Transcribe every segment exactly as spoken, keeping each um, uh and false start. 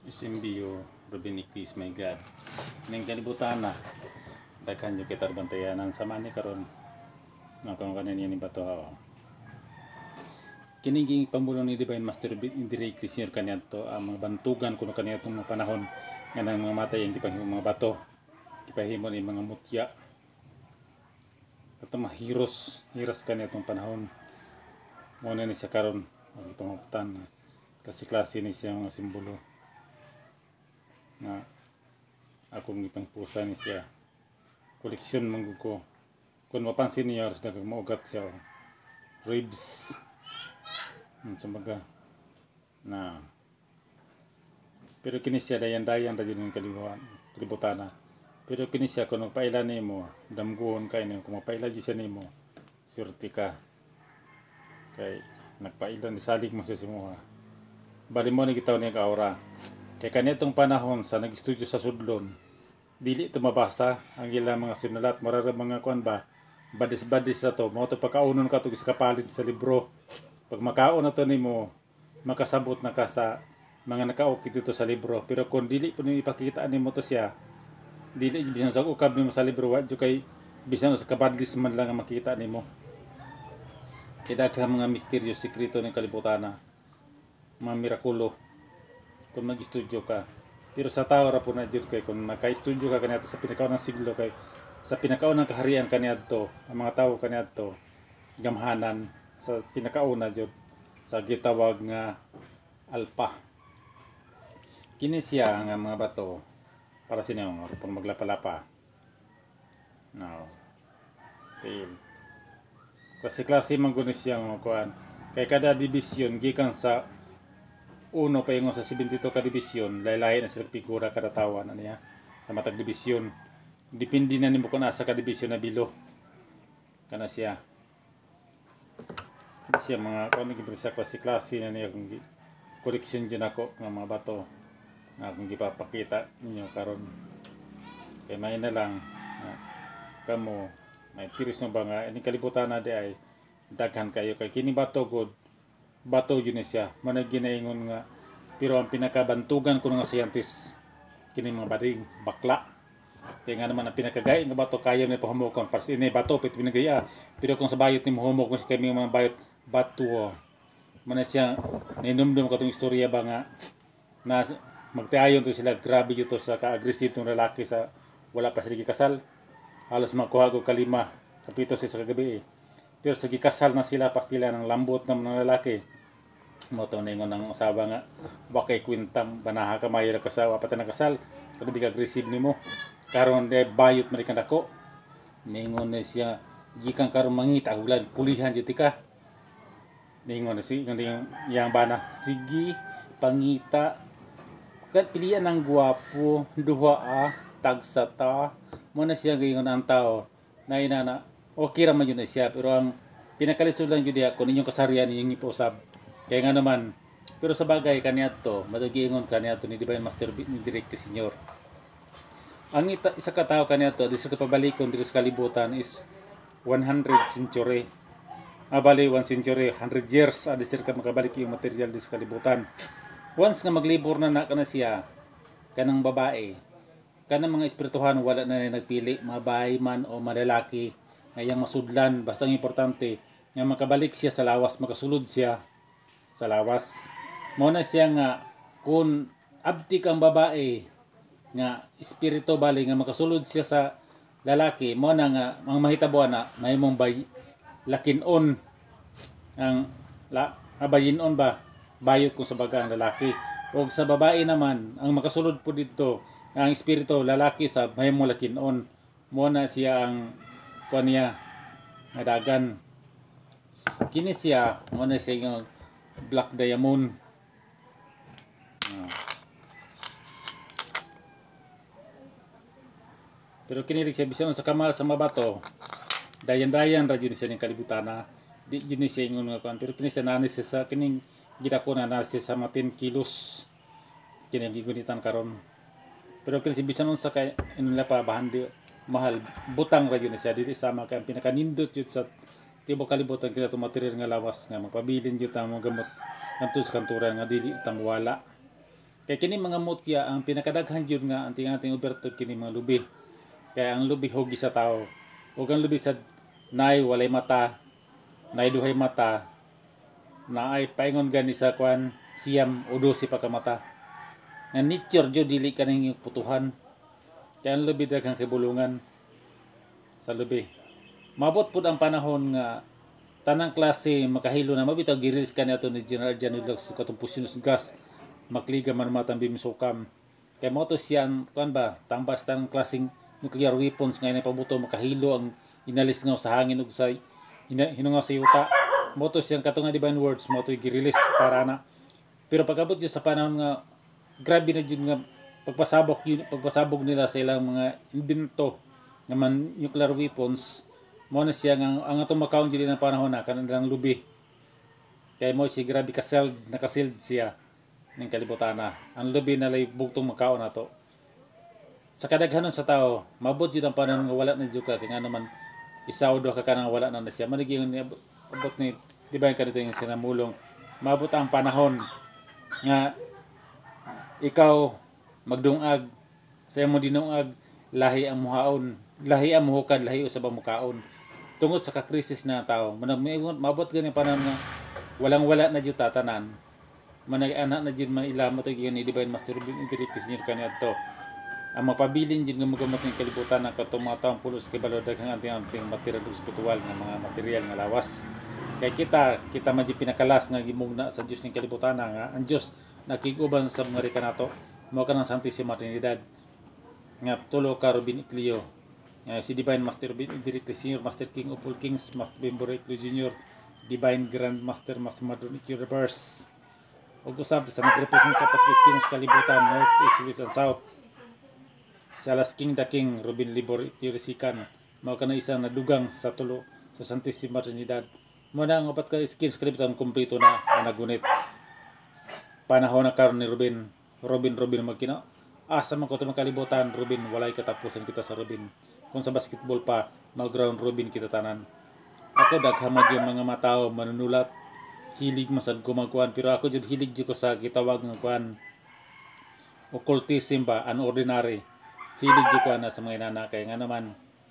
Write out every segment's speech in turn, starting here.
Isimbio, Rubinictis, my God. Ning kalibutan na. Daghan yung kita bantayanan sa mani karon. Nakang kanin yan bato ha. Kiniging pamulong ni Divine Master indirectly senior kanya to ang mga bantugan kuno kanya itong mga panahon nga nang mga matay yung kipahimong mga bato. Kipahimon yung mga mutya. At mga hiros, hiras kanya itong panahon. Muna ni siya karon ang ipangutan. Klase-klase ni siya mga simbolo. Na akong ipangpusa ni siya koleksyon manggo ko kung mapansin niyo sa dagang maugat siya ribs sa mga na pero kini siya dayan-dayan ra jud kalibutan kalibutana pero kini siya kung magpaila nimo damguhon kay nimo kung mapaila jud siya nimo surti ka kay nagpaila ni salig mo sa simuha bali mo ni gitaw niya ka aura. Kaya kanitong panahon sa nag-studio sa Sudlon, dili ito mabasa ang ilang mga sinulat. Marara mga kuan ba, badis-badis na to. Mga ito pagkaunon ka ito sa kapalit sa libro. Pag makaon na ito ni mo, makasabot na ka sa mga nakaukit dito sa libro. Pero kung dili po nyo ipakita ni mo to siya, dili bisan sa ukab ni mo sa libro, wadyo kay bisan sa kabadlis man lang ang makita ni mo. Kaya daghang mga misteryo, sikreto ng kalibutana, mga mirakulo. Kung mag-studio ka. Pero sa tao ra po na dyan kay kung naka-studio ka kanyato sa pinakaunang siglo kay sa pinakaunang kaharian kanyato ang mga tao kanyato gamhanan sa pinakauna dyan sa gitawag nga alpa. Kini siya nga mga bato para sa inyo kung maglapa-lapa. Now, tail. Klase-klase man guni siya mga kuan. Kay kada division gikan sa uno pa yung sa seventy-two ka division, laylay na silang figura kada tawa na niya sa matag division. Depende na nimo kung asa ka division na bilo. Kana siya. Kana siya mga kung naging sa klase-klase na niya kung koleksyon dyan ako ng mga bato na akong gipapakita ninyo karon. Kaya may na lang na, kamo may piris no ba nga ini kalibutan na di ay daghan kayo kay kini bato god bato yun siya manag ginaingon nga pero ang pinakabantugan ko nga scientist kini mga bading bakla kaya nga naman ang pinakagay nga bato kaya ni pahumokon para ini bato pit pinagaya pero kung sa bayot ni mohumok mo kami mga bayot bato man siya ninumdum katong istorya ba nga na magtayon to sila grabe to sa ka-aggressive tong lalaki sa wala pa sila kasal halos makuha ko kalima kapito sa kagabi eh. Pero sa gikasal na sila pastila ng lambot ng mga lalaki mo to ningon ng asawa nga wakay kwintam banaha ka mayo kasawa pati nakasal kuno big aggressive nimo karon de bayot man kan dako ningon na siya gikan karon mangita ulan pulihan jud ka ningon na si nganding yang bana sige pangita kat pilian ng guwapo duha a tagsa ta mo na siya gingon ang tao na inana okay ra man yun na siya pero ang pinakalisod lang yun ako ninyong kasarian ninyong iposab kaya nga naman pero sa bagay kaniadto matugingon kaniadto ni Divine Master ni Directe Senior ang ita, isa ka tao kaniadto di sa kapabalikon diri sa kalibutan is one hundred century abali one century one hundred years adi sir ka makabalik yung material di sa kalibutan once nga maglibor na na kana siya kanang babae kanang mga espirituhan wala na nagpili mabahay man o malalaki ngayang masudlan basta ang importante nga makabalik siya sa lawas makasulod siya sa lawas mo na siya nga kung abdi kang babae nga espiritu bali nga makasulod siya sa lalaki mo na nga ang mahitabuan na may mong bay lakinon ang la abayinon ba bayot kung sa baga ang lalaki o sa babae naman ang makasulod po dito ang espiritu lalaki sa may mong lakinon mo na siya ang kuan niya nadagan kini siya mo na siya yung black diamond ah. Pero kini siya bisan sa kamal sa mabato dayan-dayan ra jud siya ning kalibutana di jud siya ingon nga kuan pero kini siya nanis sa kining gidako na nanis sa mga ten kilos kini gigunitan karon pero kini bisan sa kay inila pa bahandi mahal butang ra gyud siya dili sama kay ang pinakanindot jud sa tibo kalibutan kina to material nga lawas nga magpabilin jud ta mo gamot ngadto sa kanturan nga dili ta wala Kay kini mga mutya ang pinakadaghan jud nga anting ating ubertud kini mga lubi. Kaya ang lubi hugi sa tao. Ug ang lubi sa nay walay mata, nay duhay mata, naay paingon gani sa kwan siyam o dosi pa ka mata. Nga nature jud dili kaning putuhan. Kaya ang lubi daghang kibulungan sa lubi. Mabot pud ang panahon nga tanang klase makahilo na mabitaw gi-release kaniadto ni General Janilog sa katong poisonous gas makliga man matang bimisukam. Kay mo to siyan kan ba tambas tanang klaseng nuclear weapons nga pabuto makahilo ang inalis nga sa hangin ug sa hinungaw sa yuta. Mo to siyang katong nga divine words mo to gi-release para na. Pero pagabot jud sa panahon nga grabe na jud nga pagpasabog pagpasabog nila sa ilang mga invento nga man nuclear weapons. Mo na siya nga ang atong makaon dili na panahon na kanang lubi. Kay mo si grabe ka seld nakasild siya ning kalibutan na. Ang lubi na lay bugtong makaon nato. Sa kadaghanon sa tao, mabot jud ang panahon nga wala na jud ka kay nga naman isa o duha ka kanang wala na, na siya. Maniging abot ni di ba kanito yung sinamulong. Mabot ang panahon nga ikaw magdungag sa imo dinungag lahi ang muhaon, lahi ang muhukad, lahi usab ang mukaon. Tungod sa kakrisis na tao, mabot gani panahon nga walang-wala na jud tatanan. Manag-anak na jud mailamot og ni Divine Master Ruben Indirecto Senior kaniadto. Ang mapabilin jud nga mogamot ng kalibutan na katong mga taong pulos kay balod daghang anting-anting material ug spiritual nga mga material nga lawas. Kay kita kita man jud pinakalas nga gimugna sa Dios ning kalibutan nga ang Dios nakig-uban sa mga kanato mao kanang Santisima Trinidad nga tulo ka Ruben Iclio. Uh, si Divine Master Ruben Indirecto Senior, Master King of all Kings, Master Bemboro Iclio Junior, Divine Grand Master Mas Madron Iclio Reverse. Ug usab sa nagrepresent sa patriskin sa kalibutan, North, East, West, and South. Si Alas King the King, Ruben Libor Iclio Risican, mao kana isang nadugang sa tulo sa Santisima Trinidad. Mo na ang upat ka skins kalibutan kumpleto na ang nagunit. Panahon na karon ni Ruben, Robin Robin magkina. Asa man ko itong kalibutan, Ruben, walay katapusan kita sa Ruben. Kung sa basketball pa, mag-ground Ruben kita tanan. Ako daghamad yung mga matao manunulat, hilig masad ko magkuhan, pero ako jud hilig jud ko sa gitawag nga kuhan occultism ba, unordinary. Hilig jud ko na sa mga inana kay nga naman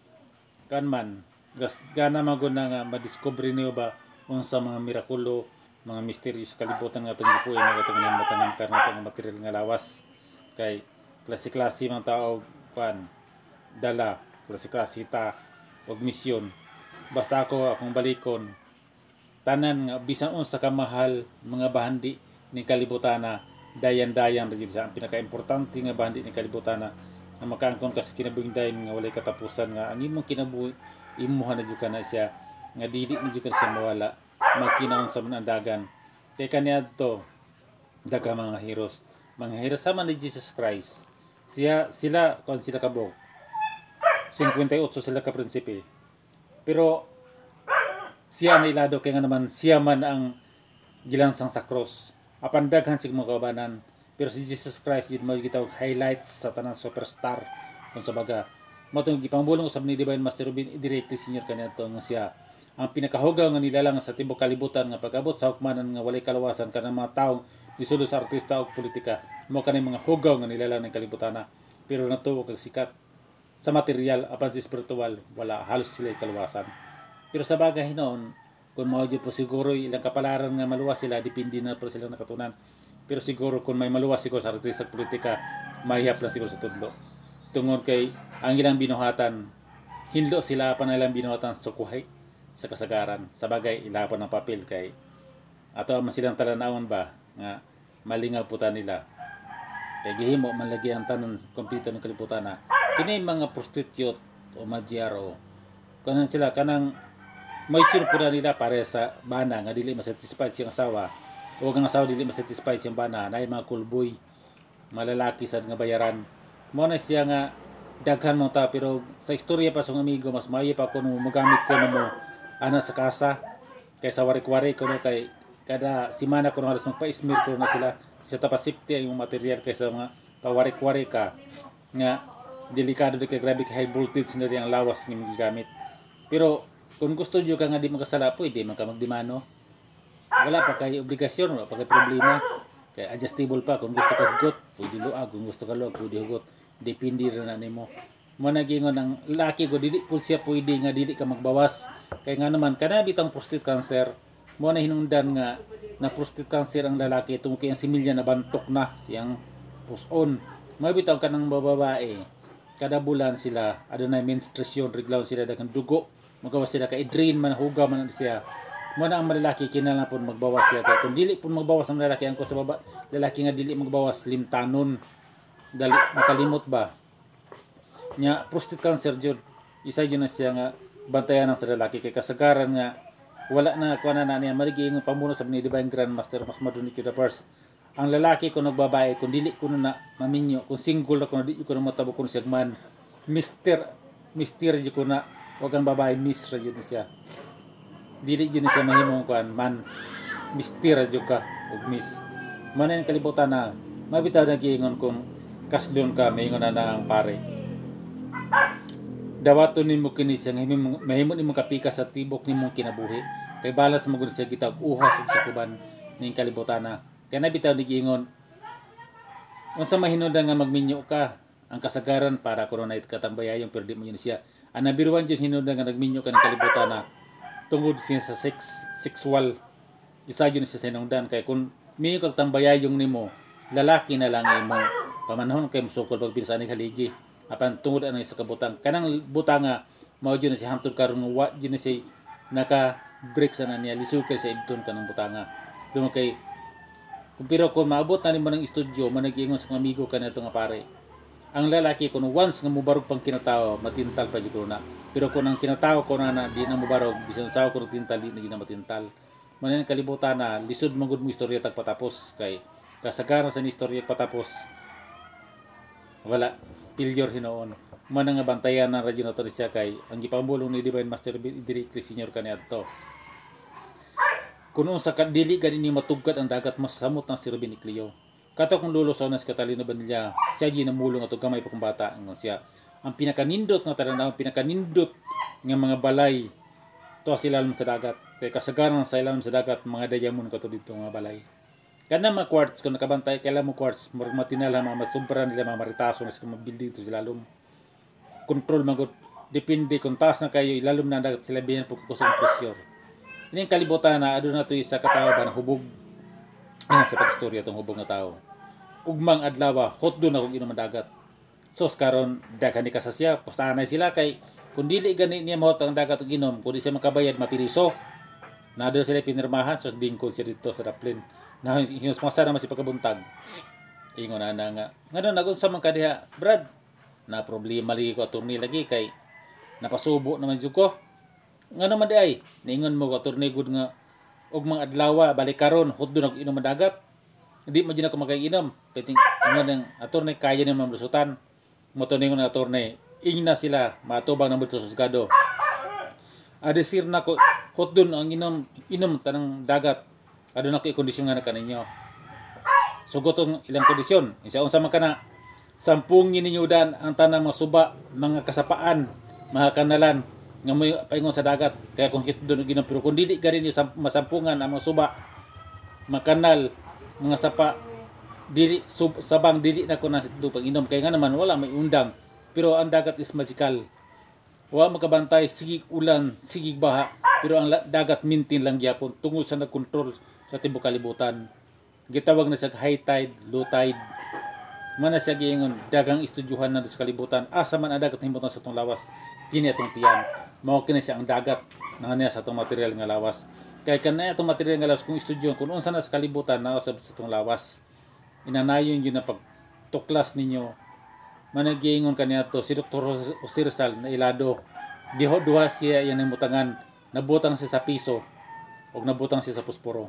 kan man gas gana magud na nga madiscover niyo ba unsa mga mirakulo, mga mysterious kalibutan nga atong gipuy nga atong nahimutangan karna atong material nga lawas. Kay klase-klase man tao kuan dala klase-klase ta og misyon. Basta ako akong balikon tanan nga bisan unsa ka mahal mga bahandi ni kalibutana dayan-dayan ra sa ang pinaka-importante nga bahandi ni kalibutana nga makaangkon ka sa kinabuhing dayon nga walay katapusan nga ang imong kinabuhi imuha na jud kana siya nga dili na jud ka sa mawala magkinaon sa manandagan. Kay kaniadto daghang mga heroes, mga heroes sama ni Jesus Christ. Siya sila kon sila kabog fifty-eight sila ka prinsipe. Pero siya na ilado kay nga naman siya man ang gilansang sa cross. Apan daghan sig mga kaubanan. Pero si Jesus Christ yun mo gitawag highlights sa tanang superstar kung sa baga. Mo tong gipangbulong usab ni Divine Master Ruben Indirecto Senior kaniadto nga siya ang pinakahugaw nga nilalang sa tibuok kalibutan nga pag-abot sa hukmanan nga walay kalawasan kanang mga taong misulo sa artista o politika. Mo kanay mga hugaw nga nilalang ng kalibutana. Pero natuo kag sikat sa material apan sa spiritual wala halos sila kalawasan. Pero sa bagay noon kung mao po siguro ilang kapalaran nga maluwas sila depende na po sila nakatunan. Pero siguro kung may maluwas siguro sa artista at politika mahihap lang siguro sa tudlo. Tungod kay ang ilang binuhatan hinlo sila pa na ilang binuhatan sa kuhay sa kasagaran. Sa bagay ilapon ng papel kay ato man silang talanawon ba nga malingaw puta nila. Kay gihimo man lagi ang tanon kompleto ng kaliputana. Kini mga prostitute o magyaro kanan sila kanang may sure nila pare sa bana nga dili masatisfied siyang asawa o ang asawa dili masatisfied siyang bana na mga kulboy malalaki sad nga bayaran mo na siya nga daghan mo ta pero sa istorya pa sa amigo mas maayo pa kuno magamit ko mo ana sa kasa kaysa wari-wari kuno kay kada semana kuno halos magpa-smear kuno na sila sa tapa safety yung material kaysa mga pawarik-wari ka nga delikado di kay grabe kay high voltage na rin ang lawas nga gigamit. Pero kung gusto nyo ka nga di magkasala, pwede man ka magdimano. Wala pa kay obligasyon, wala pa kay problema. Kay adjustable pa kung gusto ka hugot, pwede luag, kung gusto ka luag, pwede hugot. Depende rin na nimo. Mo nagingon ang laki ko dili po siya pwede nga dili ka magbawas. Kay nga naman kana bitang prostate cancer, mo na hinungdan nga na prostate cancer ang lalaki tungod kay ang similya na bantok na siyang puson. Mabitaw ka ng babae, kada bulan sila adunay menstruation, reglaw sila daghang dugo, magawas sila kay drain man hugaw man siya. Mo na ang malalaki kinahanglan pud magbawas siya kay kung dili pud magbawas ang lalaki ang ko sa baba, lalaki nga dili magbawas limtanon. Dali makalimot ba? Nya prostate cancer jud isa yun na siya nga bantayan ng sa lalaki kay kasagaran nga wala na kuha na na niya marigi ang pamuno sa ni Divine Grandmaster mas maduni ko the first. Ang lalaki ko nagbabae kung dili ko na maminyo, kung single na ko na dili ko na matabo ko siya man mister mister di ko na wag ang babae miss ra jud siya. Dili jud siya mahimong kuan man mister jud ka ug miss. Manan kalibutan na mabitaw na giingon kung kasdon ka maingon na na ang pare. Dawaton nimo kini siya mahimo nimo kapika sa tibok nimong kinabuhi. Kay balas mo gud siya kitag uhas ug sa kuban ning kalibutan na. Kaya nabitaw ni giingon unsa mahinungdan nga magminyo ka ang kasagaran para kuno na katambayayon pero di mo yun siya ang nabiruan jud hinungdan nga nagminyo ka ng kalibutan na tungod siya sa sex sexual isa yun siya sa hinungdan kay kung minyo kag tambayayong nimo lalaki na lang imong pamanahon kay musukol pagpilsa ni haligi apan tungod ana sa kabutang kanang butanga mao jud na siya hangtod karon wa jud na siya naka break sa na niya lisukay sa ibton kanang butanga dum kay kung pero kung maabot na nimo ng estudyo, managingon sa amigo ka na ito nga pare. Ang lalaki kung once nga mubarog pang kinatao, matintal pa jud na. Pero kung ang kinatao ko na, na di na mubarog, bisan sa ko tintal di na matintal. Manan kalibutan na lisod magud mo istorya tag patapos kay kasagaran sa istorya patapos. Wala failure hinoon. Man nga bantayan ng radyo na to siya kay ang gipambulong ni Divine Master Directly Senior kaniadto. Kuno sa kadili gani ni matugkad ang dagat mas samot ng si Ruben Icleo. Kato kung lulusaw na si Catalina Banilla, siya ginamulong ato gamay pa kung bata ang siya. Ang pinakanindot nga tanan ang pinakanindot nga mga balay to sila sa dagat. Kay kasagaran sa ilalim sa dagat mga diamond kato dito nga balay. Kana mga quartz kung nakabantay kay mo quartz murag matinala mga masubra nila mga maritaso na sa mga building to sila lum. Control magud depende kung taas na kayo ilalom na dagat sila biyan po kusog pressure. Ining kalibutan na aduna na to isa ka tawo ba na hubog. Ano sa pagstorya tong hubog na tao. Ugmang adlaw hot do na kung inom dagat. So karon daghan ni kasasya, pustahanay sila kay kung dili gani niya mahot ang dagat ug inom, kundi siya makabayad mapiriso. Nado sila pinirmahan so bingkol siya dito sa Daplin. Na hinos masa naman si pagkabuntag. Ingon na na nga. Ngano nagunsa man kadiha, Brad? Na problema lagi ko attorney lagi kay napasubo naman jud ko. Nga naman di ay, naingon mo ka attorney good nga og mga adlaw balik karon huddo nag inom dagat. Hindi mo din ako makainom. Piting ingon ng attorney kaya ni mamlusutan. Mo to ningon ng attorney, ingna sila matubang ng bulso susgado. Adesir na ko huddo ang inom inom tanang dagat. Aduna ko i-kondisyon nga na kaninyo. Sugot ang ilang kondisyon. Isa unsa man kana sampungin ninyo dan ang tanang mga suba, mga kasapaan, mga kanalan nga may paingon sa dagat kaya kung hit doon ginom pero kung dili ka rin yung masampungan ang mga suba makanal mga sapa dili sub, sabang dili na ko na hit pag inom kaya nga naman wala may undang pero ang dagat is magical wala makabantay sigig ulan sigig baha pero ang dagat mintin lang gyapon tungod sa nagkontrol sa tibuok kalibutan gitawag na sa high tide low tide man na siya giingon dagang estudyuhan na sa kalibutan asa man ang dagat himutan sa tong lawas kini atong tiyan mao kini siya ang dagat na niya sa itong material nga lawas. Kaya kanaya itong material nga lawas kung estudyo kung unsa na sa kalibutan na sa itong lawas. Inanayon yun na pagtuklas ninyo. Managiingon kaniya to si Doktor Jose Rizal na ilado. Diho duha siya yan ang mutangan. Nabutang siya sa piso o nabutang siya sa pusporo.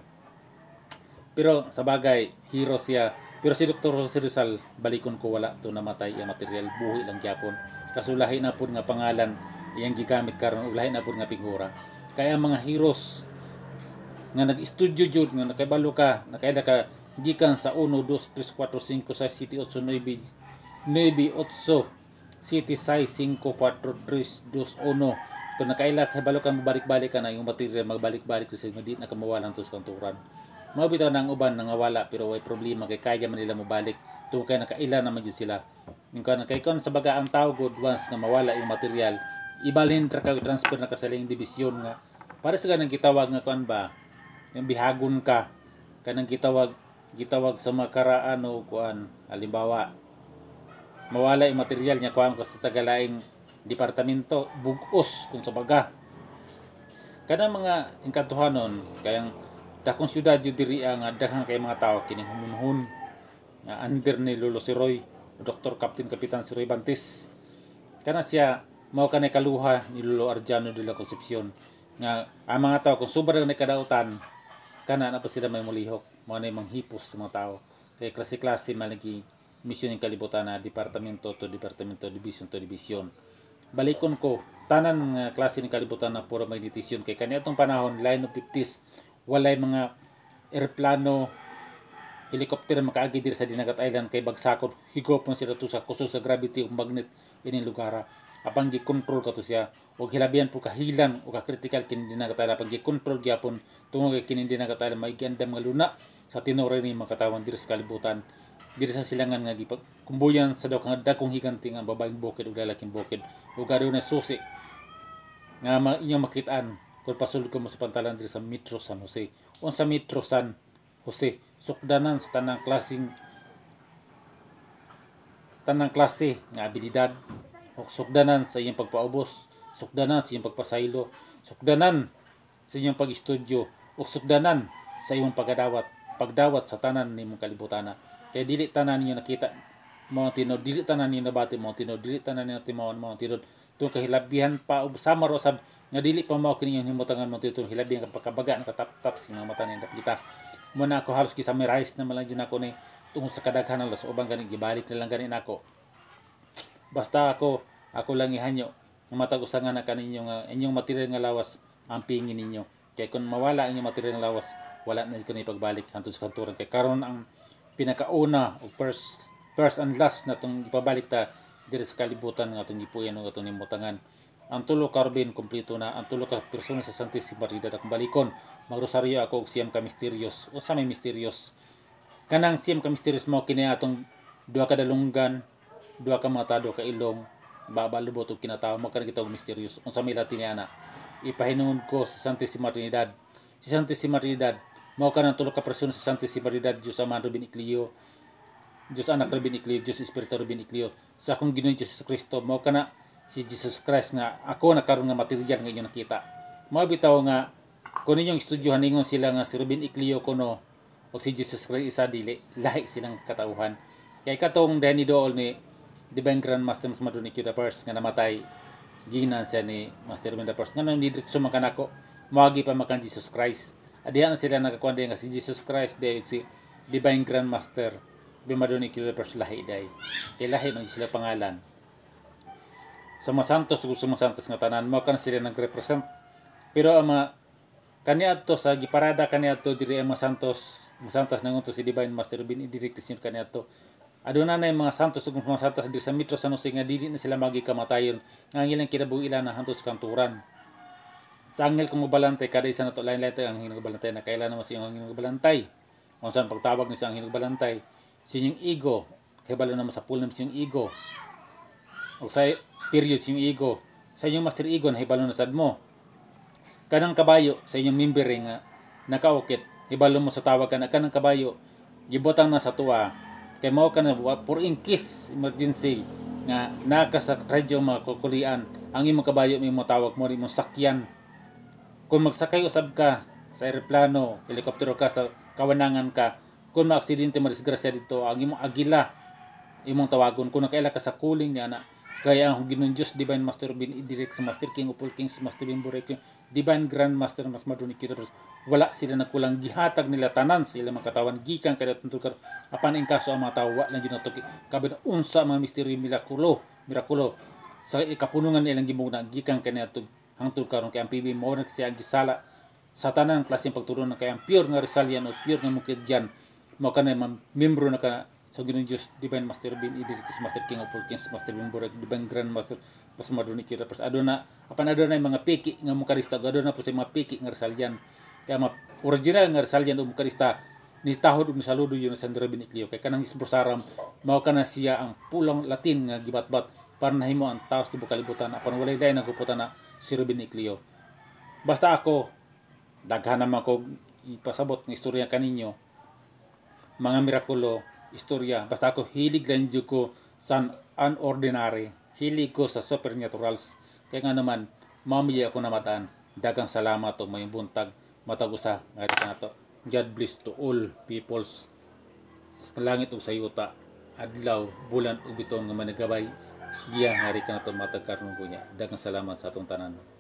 Pero sa bagay, hero siya. Pero si Doktor Jose Rizal, balikon ko wala to namatay ang material. Buhi lang gyapon. Kasulahi na po nga pangalan iyang gigamit karon ug lahi na pud nga pinghura kaya ang mga heroes nga nag-studio jud nga nakabalo ka nakaila ka gikan sa one, two, three, four, five, six, seven, eight, nine, nine, eight, seven, six, five, four, three, two, one kung nakaila kabalo ka mabalik-balik ka na yung material magbalik-balik kasi hindi na kamawalan to sa kanturan Mao bitaw nang uban nangawala pero way problema kay kaya man nila mobalik. Tuwa kay nakaila naman jud sila. Ning kan kay kon sa baga ang tao good once nga mawala yung material, ibalhin ra ka transfer na kasaling division nga para sa kanang gitawag nga kuan ba, yung bihagon ka kanang gitawag gitawag sa makaraan o kuan halimbawa mawala yung material nya kuan ko sa tagalaing departamento bugos kung sa baga kanang mga engkantuhanon kayang dakong syudad jud diri nga daghang kay mga tao kining humunhon nga under ni Lolo Siroy Doktor Captain Kapitan Siroy Bantis kana siya mao kanay kaluha ni Lolo Arjano de la Concepcion nga ang mga tao kung sobra na kadautan kana na pa sila may mulihok mao na manghipos sa mga tao kay klase-klase malagi misyon ng kalibutan na departamento to departamento division to division balikon ko tanan nga klase ng kalibutan na puro meditation kay kaniadtong panahon line of fifties walay mga eroplano helicopter makaagi diri sa Dinagat Island kay bagsakod higop man sila to sa kusog sa gravity ug magnet ini lugar apang gi-control ka to siya ug hilabihan po kahilan o ka critical kini Dinagat Island apang gi-control gyapon tungod kay kini Dinagat Island may giandam nga luna sa tinuray ni makatawan diri sa kalibutan diri sa silangan nga gipag kumbuyan sa daw kang dakong higanti nga babaeng bukid ug lalaking bukid ug garo na susi nga ma inyong makitaan kung pasulod ko mo sa pantalan diri sa Metro San Jose unsa Metro San Jose sukdanan sa tanang klaseng tanang klase nga abilidad ug sukdanan sa iyong pagpaubos sukdanan sa iyong pagpasaylo sukdanan sa iyong pag-estudyo ug sukdanan sa iyong pagdawat pagdawat sa tanan nimong kalibutan kay dili tanan ninyo nakita mao tinod dili tanan ninyo nabati mao tinod dili tanan ninyo timawon mao tinod tung kahilabihan pa ug samar usab nga dili pa mao kini yung himutangan mo titong hilabihan ka pagkabaga nakatap-tap sa mga mata ni napita mo na ako halos kisamirais na malang dyan ako ni tungod sa kadaghanan las ubang ganing gibalik na lang ganin ako basta ako ako lang ihanyo nga matag usangan na kaninyo nga inyong material nga lawas ang pingin ninyo kay kung mawala ang inyong material nga lawas wala na ko ni pagbalik hantud sa kanturan kay karon ang pinakauna o first first and last na tong ipabalik ta diri sa kalibutan nga atong gipuyan ug atong nimutangan ang tulo ka Robin kompleto na ang tulo ka persona sa Santissima Trinidad akong balikon magrosaryo ako og siyam ka misterios o sa may misterios kanang siyam ka misterios mo kini atong duha ka dalunggan duha ka mata duha ka ilong babalubot og kinatawo mo kanang gitawag misterios unsa may Latin ana ipahinuon ko sa Santissima Trinidad si Santissima Trinidad mao kanang tulo ka persona sa Santissima Trinidad Dios Ama Robin Iclio Dios Anak Robin Iclio Dios Espiritu Robin Iclio sa akong Ginoong Jesus Kristo mao kana si Jesus Christ nga ako na karon nga material nga inyo nakita mao bitaw nga kung ninyong estudyohan ningon sila nga si Robin Iclio kuno o si Jesus Christ isa dili lahi silang katauhan kay katong Danny Dool ni Divine Grand Master Mas Madonna Q the First nga namatay ginan siya ni Master Robin the First nga nang didrit sumakanako moagi pa makan Jesus Christ adihan na sila nakakuan nga si Jesus Christ day si Divine Grand Master Madonna Q the First lahi day kay lahi man sila pangalan sa mga santos ug sa mga santos nga tanan mao kan sila nagrepresent pero ang mga kaniadto sa giparada kaniadto diri ang mga santos mga santos nangunto si Divine Master Robin diri Christian kaniadto aduna na mga santos ug mga santos diri sa Metro San Jose nga dili na sila magikamatayon nga ang ilang kinabuhi na hantos kanturan sa angel kung mobalantay kada isa nato lain-lain ang angel balantay na kailan naman si angel balantay unsan pagtawag ni sa angel balantay sinyong ego kay bala naman sa pool na sinyong ego o sa period yung ego sa inyong master ego na hibalo na sad mo kanang kabayo sa inyong member nga nakaukit hibalo mo sa tawag ka na kanang kabayo gibotang na sa tuwa kay mao ka na for in case emergency nga naka sa radyo mga kukulian ang imong kabayo may tawag mo rin mong sakyan kung magsakay usab ka sa eroplano helikoptero ka sa kawanangan ka kung maaksidente madisgrasya dito ang imong agila imong tawagon kung nakaila ka sa kuling niya na kaya ang Ginoong Diyos Divine Master Robin direct sa Master King of all Kings Master Bimborek Divine Grand Master Mas Madonna Q the First wala sila nakulang gihatag nila tanan sila makatawan gikan kada tuntukar apan ing kaso ang mga tawo lang gyud nato kabin unsa mga misteryo mirakulo mirakulo sa kapunungan nilang gimugna gikan kaniadto hangtod karon kay ang P B mo na siya gisala sa tanan klaseng pagturon kay ang pure nga Rizalian o pure nga Mukidjan mo kana membro na ka sa Ginoong Diyos Divine Master Robin Idrikis Master King of all Kings Master Bimborek Divine Grand Master Mas Madonna Q the First aduna apan aduna mga piki nga mukarista aduna po sa mga piki nga Rizalian kaya mga original nga Rizalian o mukarista ni tahod ug saludo yun sa Rabbi Nicleo kay kanang isbrosaram mao kana siya ang pulang Latin nga gibatbat para nahimo ang taos tibuok kalibutan apan walay lain naguputan na si Rabbi Nicleo. Basta ako daghan naman ko ipasabot ng istorya kaninyo mga mirakulo istorya, basta ako hilig lang jud ko sa unordinary, hilig ko sa supernaturals kaya nga naman mamiya ako namataan. Dagang salamat og mayong buntag matag usa nga nato. God bless to all peoples sa langit ug sa yuta, adlaw, bulan ug biton nga managabay. Giya nga ri kanato matag karon niya. Dagang salamat sa atong tanan.